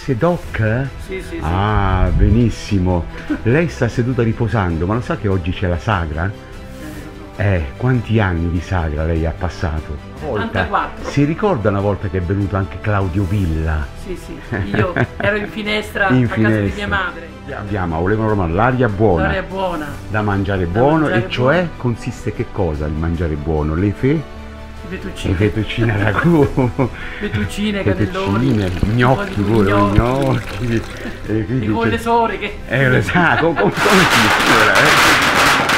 grazie Doc? Sì, sì, sì. Ah, benissimo. Lei sta seduta riposando, ma lo sa che oggi c'è la sagra? Quanti anni di sagra lei ha passato? 74. Si ricorda una volta che è venuto anche Claudio Villa? Sì, sì, io ero in finestra In a casa di finestra. mia madre. Abbiamo, volevano romano, l'aria buona. L'aria buona. Da mangiare Da buono, mangiare e cioè buono. consiste che cosa il mangiare buono? Le Fettuccine. fettuccine a ragù, Fettuccine, cannelloni. fettuccine, gnocchi pure, gnocchi. E quindi Con le sore che... lo sa, come funziona,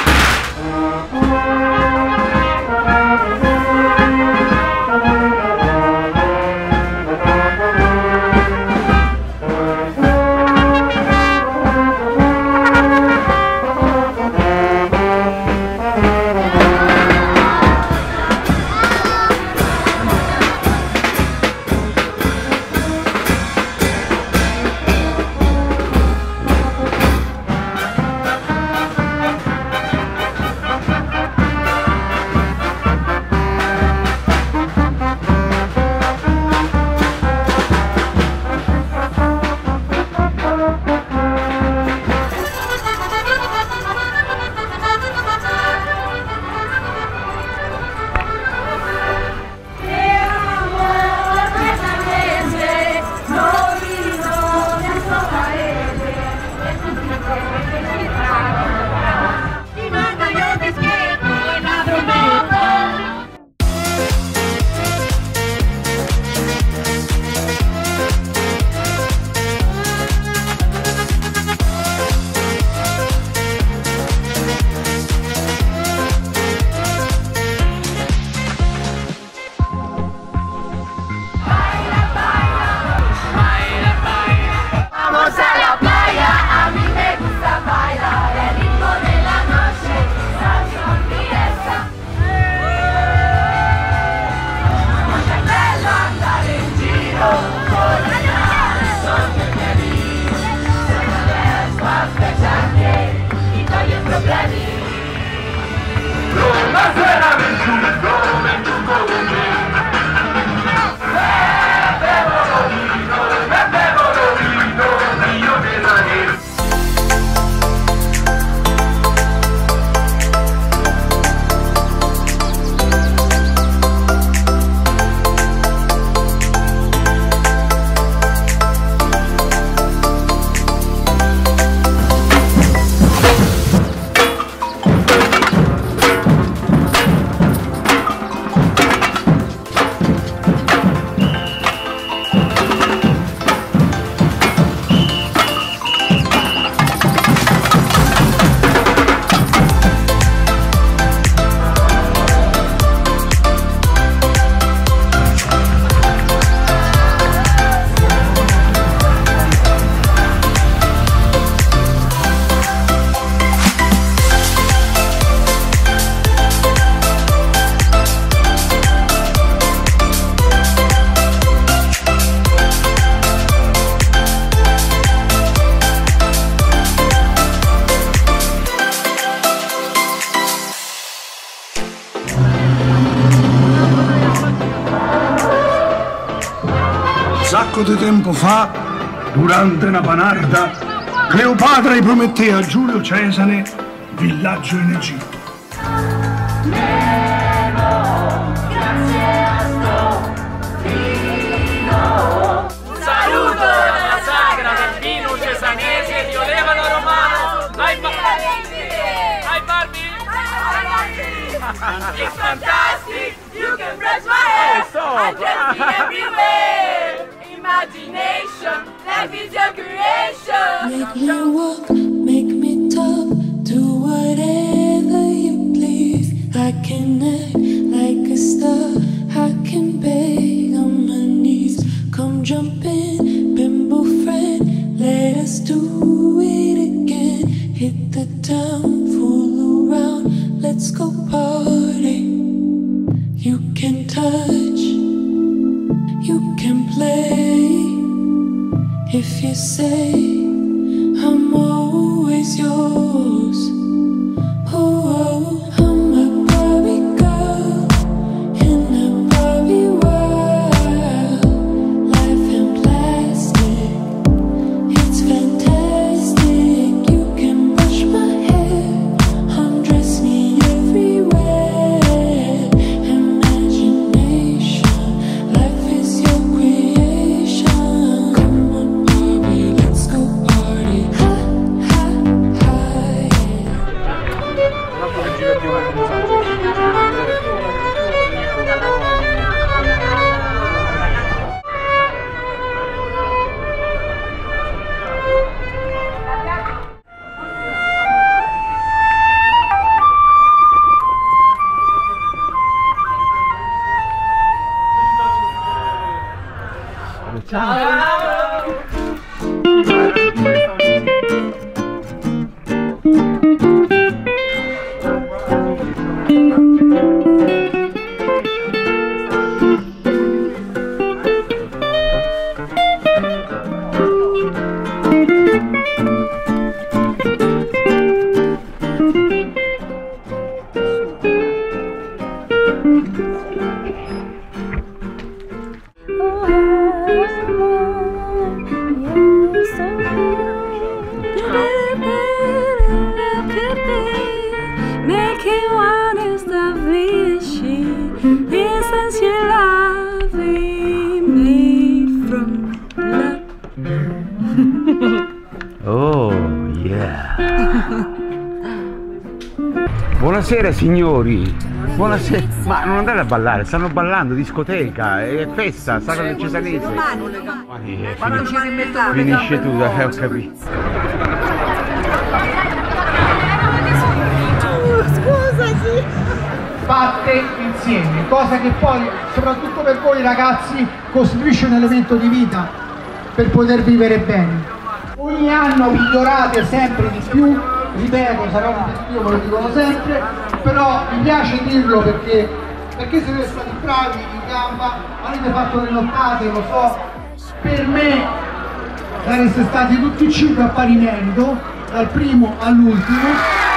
Sacco di tempo fa, durante una panarda, Cleopatra gli prometté a Giulio Cesare villaggio in Egitto. Un saluto dalla sagra del vino cesanese di Olevano Romano ai Barbie! It's fantastic! You can press my hair and just be everywhere! Imagination, life is your creation! Make me walk, make me talk, do whatever you please. I can act like a star, I can beg on my knees. Come jump in, bimbo friend, let us do it again. Hit the town, fool around, let's go party. You can touch, you can play. If you say I'm always yours. Oh, I'm a Barbie girl in a Buonasera signori, buonasera. Ma non andate a ballare, stanno ballando, discoteca, è festa, Sagra del Cesanese. Finisce tutto, ho capito. Scusati. Fatte insieme, cosa che poi, soprattutto per voi ragazzi, costituisce un elemento di vita per poter vivere bene. Ogni anno migliorate sempre di più, ripeto, sarà un testio, me lo dicono sempre, però mi piace dirlo perché siete stati bravi in gamba, avete fatto le nottate, lo so, per me sareste stati tutti e 5 a pari merito, dal primo all'ultimo.